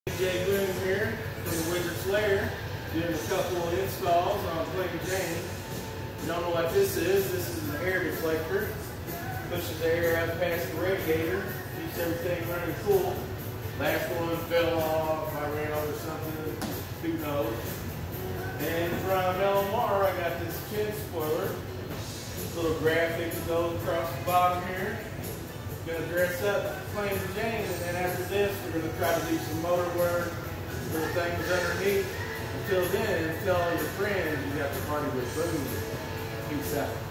Jay Boone here from the Wizard's Lair, doing a couple of installs on Plain Jane. If you don't know what this is an air deflector. Pushes the air out past the radiator, keeps everything running cool. Last one fell off, I ran over something, who knows. And from LMR, I got this chin spoiler. Little graphic that goes across the bottom here. Gonna dress up Plain Jane, and then after this we're gonna try to do some motor work, little things underneath. Until then, tell all your friends you got to party with Boone. Peace out.